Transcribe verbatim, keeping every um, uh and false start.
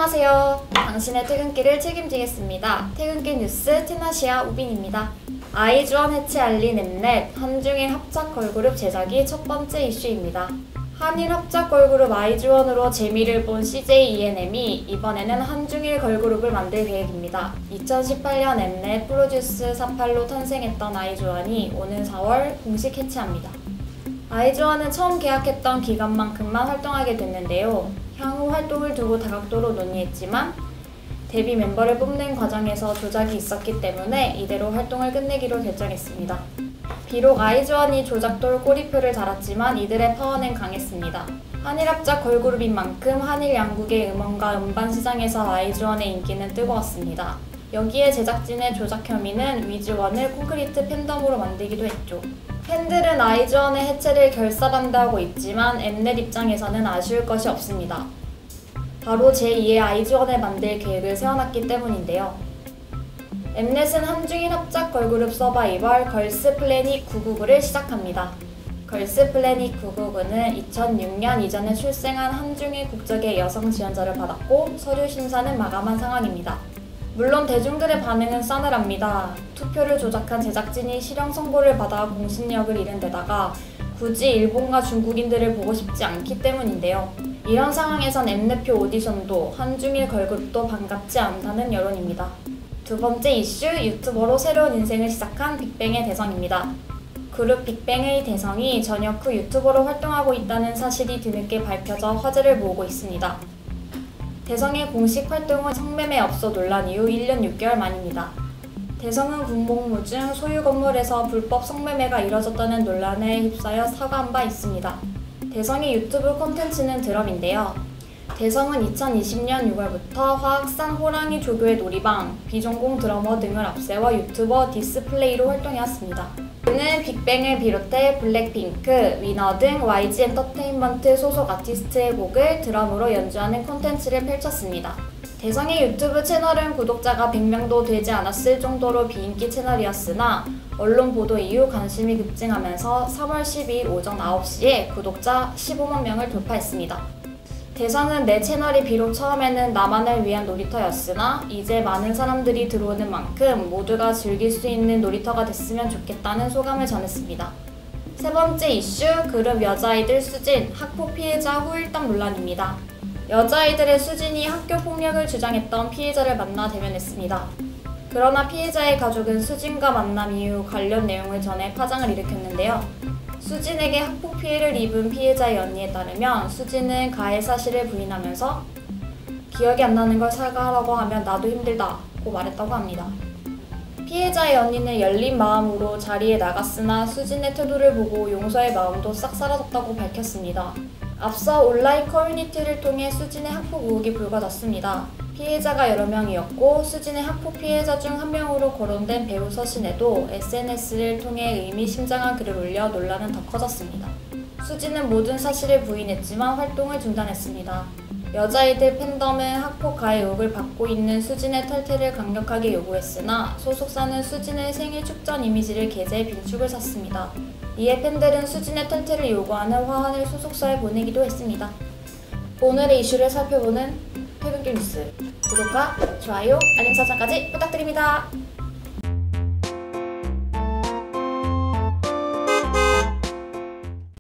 안녕하세요. 당신의 퇴근길을 책임지겠습니다. 퇴근길 뉴스 티나시아 우빈입니다. 아이즈원 해체 알린 엠넷, 한중일 합작 걸그룹 제작이 첫 번째 이슈입니다. 한일 합작 걸그룹 아이즈원으로 재미를 본 씨제이이엔엠이 이번에는 한중일 걸그룹을 만들 계획입니다. 이천십팔 년 엠넷 프로듀스 사십팔로 탄생했던 아이즈원이 오는 사월 공식 해체합니다. 아이즈원은 처음 계약했던 기간만큼만 활동하게 됐는데요. 향후 활동을 두고 다각도로 논의했지만 데뷔 멤버를 뽑는 과정에서 조작이 있었기 때문에 이대로 활동을 끝내기로 결정했습니다. 비록 아이즈원이 조작돌 꼬리표를 달았지만 이들의 파워는 강했습니다. 한일 합작 걸그룹인 만큼 한일 양국의 음원과 음반 시장에서 아이즈원의 인기는 뜨거웠습니다. 여기에 제작진의 조작 혐의는 위즈원을 콘크리트 팬덤으로 만들기도 했죠. 팬들은 아이즈원의 해체를 결사반대하고 있지만 엠넷 입장에서는 아쉬울 것이 없습니다. 바로 제이의 아이즈원을 만들 계획을 세워놨기 때문인데요. 엠넷은 한중일 합작 걸그룹 서바이벌 걸스플래닛 구구구를 시작합니다. 걸스플래닛 구구구는 이천육 년 이전에 출생한 한중일 국적의 여성 지원자를 받았고 서류 심사는 마감한 상황입니다. 물론 대중들의 반응은 싸늘합니다. 투표를 조작한 제작진이 실형 선고를 받아 공신력을 잃은 데다가 굳이 일본과 중국인들을 보고 싶지 않기 때문인데요. 이런 상황에선 엠넷표 오디션도 한중일 걸그룹도 반갑지 않다는 여론입니다. 두 번째 이슈, 유튜버로 새로운 인생을 시작한 빅뱅의 대성입니다. 그룹 빅뱅의 대성이 전역 후 유튜버로 활동하고 있다는 사실이 뒤늦게 밝혀져 화제를 모으고 있습니다. 대성의 공식 활동은 성매매 업소 논란 이후 일 년 육 개월 만입니다. 대성은 군복무 중 소유 건물에서 불법 성매매가 이뤄졌다는 논란에 휩싸여 사과한 바 있습니다. 대성의 유튜브 콘텐츠는 드럼인데요. 대성은 이천이십 년 유월부터 화학산 호랑이 조교의 놀이방, 비전공 드러머 등을 앞세워 유튜버 디스플레이로 활동해왔습니다. 그는 빅뱅을 비롯해 블랙핑크, 위너 등 와이지 엔터테인먼트 소속 아티스트의 곡을 드럼으로 연주하는 콘텐츠를 펼쳤습니다. 대성의 유튜브 채널은 구독자가 백 명도 되지 않았을 정도로 비인기 채널이었으나 언론 보도 이후 관심이 급증하면서 삼월 십이일 오전 아홉 시에 구독자 십오만 명을 돌파했습니다. 대성은 내 채널이 비록 처음에는 나만을 위한 놀이터였으나 이제 많은 사람들이 들어오는 만큼 모두가 즐길 수 있는 놀이터가 됐으면 좋겠다는 소감을 전했습니다. 세 번째 이슈, 그룹 여자아이들 수진, 학폭 피해자 후일담 논란입니다. 여자아이들의 수진이 학교폭력을 주장했던 피해자를 만나 대면했습니다. 그러나 피해자의 가족은 수진과 만남 이후 관련 내용을 전해 파장을 일으켰는데요. 수진에게 학폭 피해를 입은 피해자의 언니에 따르면 수진은 가해 사실을 부인하면서 기억이 안 나는 걸 사과하라고 하면 나도 힘들다고 말했다고 합니다. 피해자의 언니는 열린 마음으로 자리에 나갔으나 수진의 태도를 보고 용서의 마음도 싹 사라졌다고 밝혔습니다. 앞서 온라인 커뮤니티를 통해 수진의 학폭 의혹이 불거졌습니다. 피해자가 여러 명이었고 수진의 학폭 피해자 중 한 명으로 거론된 배우 서신에도 에스엔에스를 통해 의미심장한 글을 올려 논란은 더 커졌습니다. 수진은 모든 사실을 부인했지만 활동을 중단했습니다. 여자아이들 팬덤은 학폭 가해 의혹을 받고 있는 수진의 탈퇴를 강력하게 요구했으나 소속사는 수진의 생일 축전 이미지를 게재해 빈축을 샀습니다. 이에 팬들은 수진의 탈퇴를 요구하는 화환을 소속사에 보내기도 했습니다. 오늘의 이슈를 살펴보는 퇴근길 뉴스, 구독과 좋아요, 알림 설정까지 부탁드립니다.